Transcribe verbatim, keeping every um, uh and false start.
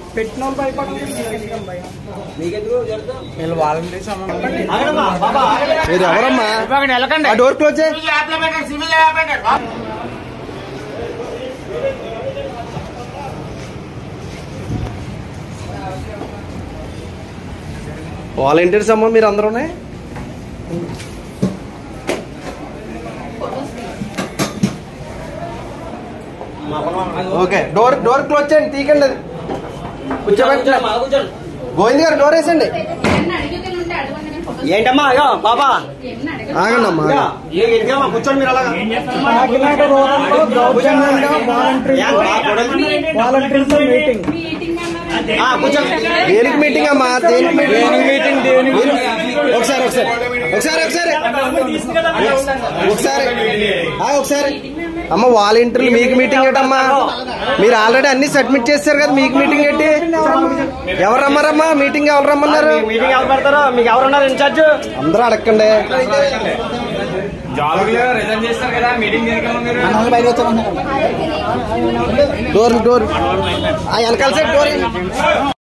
పెట్టిన వాళ్ళు భయపడాలి వీళ్ళు వాలంటీర్స్ మీరు ఎవరమ్మా డోర్ క్లోజ్ వాలంటీర్స్ అమ్మా మీరు అందరూనే ఓకే డోర్ డోర్ క్లోజ్ చేయండి తీకండి అది కూర్చోబెట్టి గోవింద్ గారు డోర్ వేసండి ఏంటమ్మా అయ్యో బాబా ఆగండి అమ్మా కూర్చోండి మీరు అలాగా వాలంటీర్స్ మీటింగ్ దేనికి మీటింగ్ అమ్మా దేనికి మీటింగ్ ఒకసారి ఒకసారి ఒకసారి ఒకసారి ఒకసారి ఒకసారి అమ్మ వాలంటీర్లు మీకు మీటింగ్ ఏంటమ్మా మీరు ఆల్రెడీ అన్ని సబ్మిట్ చేస్తారు కదా మీకు మీటింగ్ ఏంటి ఎవరు రమ్మారమ్మా మీటింగ్ ఎవరు రమ్మన్నారు మీటింగ్ ఎవరు పెడతారో మీకు ఎవరున్నారు ఇన్ఛార్జ్ అందరూ అడగండి డోర్ డోర్ వెనకాల సైడ్ డోర్